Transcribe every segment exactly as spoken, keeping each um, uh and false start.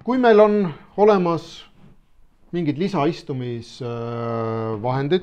kui meil on olemas mingid lisaistumisvahendid,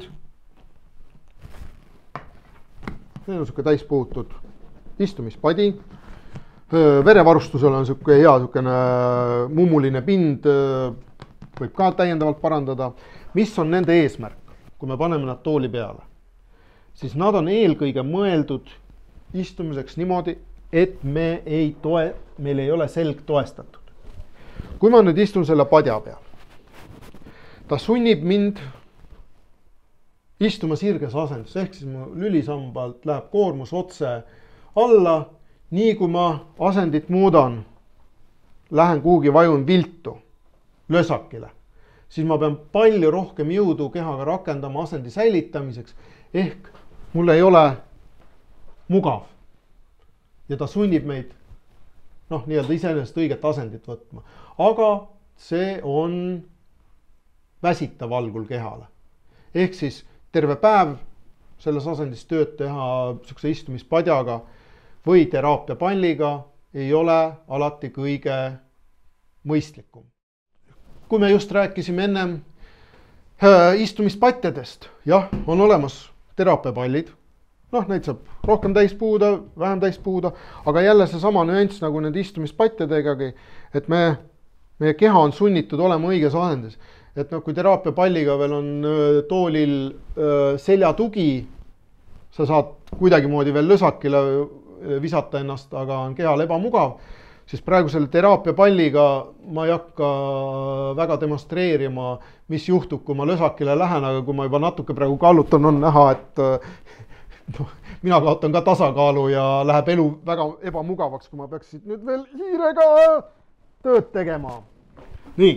meil on siuke täispuhutud istumispadi, verevarustusel on siuke hea siukene mummuline pind, võib ka täiendavalt parandada. Mis on nende eesmärk, kui me paneme nad tooli peale? Siis nad on eelkõige mõeldud istumiseks niimoodi, et me ei toe, meil ei ole selg toestatud. Kui ma nüüd istun selle padja peal, ta sunnib mind istuma sirges asendus, ehk siis mu lülisambalt läheb koormus otse alla, nii kui ma asendit muudan, lähen kuhugi vajun viltu lösakile, siis ma pean palju rohkem jõudu kehaga rakendama asendi säilitamiseks, ehk mul ei ole mugav. Ja ta sunnib meid noh, nii-öelda iseenesest õiget asendit võtma. Aga see on väsitav algul kehale. Ehk siis terve päev selles asendis tööd teha sükse istumispadjaga või teraapiapalliga ei ole alati kõige mõistlikum. Kui me just rääkisime ennem istumispatjadest, jah, on olemas teraapiapallid. Noh, neid saab rohkem täis puhuda, vähem täis puhuda, aga jälle see sama nüanss nagu need istumispatjadegagi, et me, meie keha on sunnitud olema õiges asendis. Et noh, kui teraapiapalliga veel on toolil seljatugi, sa saad kuidagi moodi veel lösakile visata ennast, aga on kehal ebamugav, siis praegu selle teraapiapalliga ma ei hakka väga demonstreerima, mis juhtub, kui ma lösakile lähen, aga kui ma juba natuke praegu kallutan, on näha, et no, mina kaotan ka tasakaalu ja läheb elu väga ebamugavaks, kui ma peaks nüüd veel hiirega tööd tegema. Nii.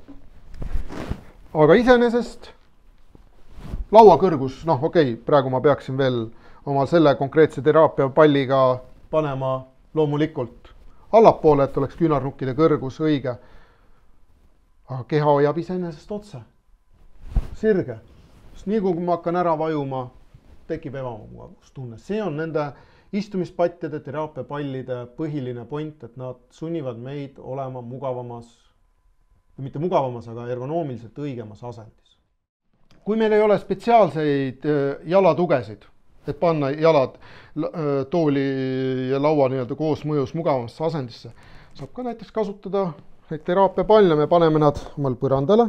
Aga iseenesest laua kõrgus, noh okei, praegu ma peaksin veel oma selle konkreetse teraapiapalliga panema loomulikult allapoole, et oleks küünarnukkide kõrgus õige. Aga keha hoiab iseenesest otse. Sirge. Sest nii kui ma hakkan ära vajuma, tekib ebamugavustunne. See on nende istumispatjade, teraapiapallide põhiline point, et nad sunnivad meid olema mugavamas, mitte mugavamas, aga ergonoomiliselt õigemas asendis. Kui meil ei ole spetsiaalseid jalatugesid, et panna jalad tooli ja laua nii-öelda koos mõjus mugavamasse asendisse, saab ka näiteks kasutada neid teraapiapalle, me paneme nad omal põrandale,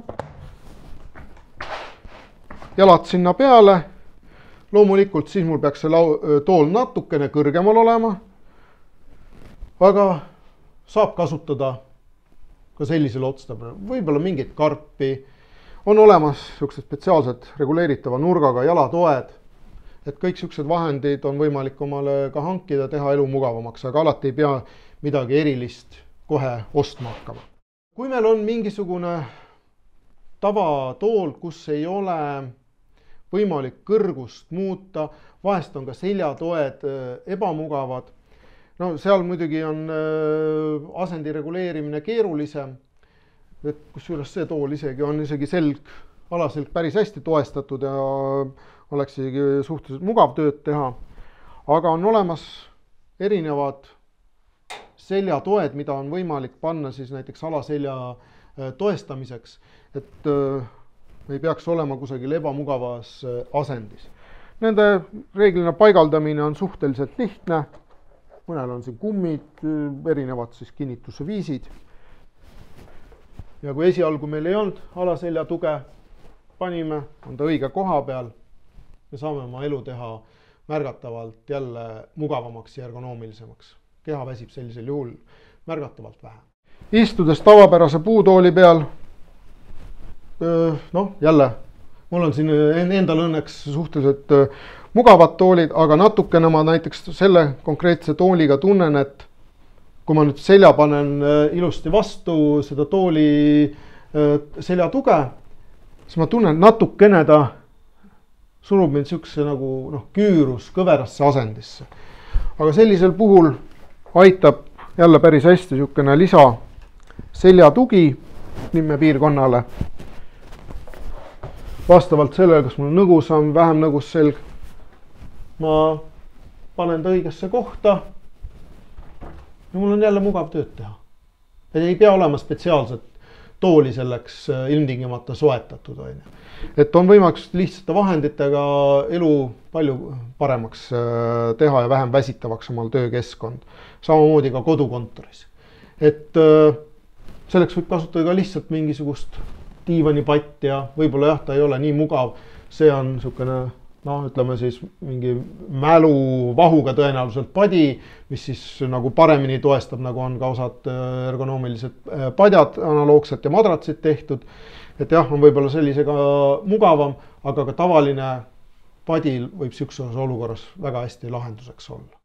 jalad sinna peale. Loomulikult siis mul peaks see tool natukene kõrgemal olema, aga saab kasutada ka sellisel otstarbel. Võib-olla mingit karpi, on olemas sellised spetsiaalsed reguleeritava nurgaga jalatoed, et kõik sellised vahendid on võimalik omale ka hankida, teha elu mugavamaks, aga alati ei pea midagi erilist kohe ostma hakkama. Kui meil on mingisugune tavatool, kus ei ole võimalik kõrgust muuta, vahest on ka seljatoed ebamugavad. No seal muidugi on asendi reguleerimine keerulisem, et kusjuures see tool isegi on isegi selg, alaselg päris hästi toestatud ja oleks isegi suhteliselt mugav tööd teha. Aga on olemas erinevad seljatoed, mida on võimalik panna siis näiteks alaselja toestamiseks, et ei peaks olema kusagil ebamugavas asendis. Nende reeglina paigaldamine on suhteliselt lihtne. Mõnel on siin kummid, erinevad siis kinnituse viisid. Ja kui esialgu meil ei olnud alaselja tuge, panime, on ta õige koha peal, me saame oma elu teha märgatavalt jälle mugavamaks ja ergonoomilisemaks. Keha väsib sellisel juhul märgatavalt vähe. Istudes tavapärase puutooli peal, noh, jälle, mul on siin endal õnneks suhteliselt mugavad toolid, aga natukene ma näiteks selle konkreetse tooliga tunnen, et kui ma nüüd selja panen ilusti vastu seda tooli selja tuge, siis ma tunnen natukene ta surub mind siukse nagu noh, küürus kõverasse asendisse. Aga sellisel puhul aitab jälle päris hästi siukene lisa selja tugi nimme piirkonnale. Vastavalt sellele, kas mul on nõgusam, vähem nõgus selg, ma panen ta õigesse kohta ja mul on jälle mugav tööd teha. Ei pea olema spetsiaalselt tooli selleks ilmtingimata soetatud, on ju. Et on võimalik lihtsate vahenditega elu palju paremaks teha ja vähem väsitavaks omal töökeskkond. Samamoodi ka kodukontoris. Et selleks võib kasutada ka lihtsalt mingisugust diivanipatt ja võib-olla jah, ta ei ole nii mugav. See on niisugune, noh, ütleme siis mingi mäluvahuga tõenäoliselt padi, mis siis nagu paremini toestab, nagu on ka osad ergonoomilised padjad analoogselt ja madratsid tehtud. Et jah, on võib-olla sellisega mugavam, aga ka tavaline padil võib siukses olukorras väga hästi lahenduseks olla.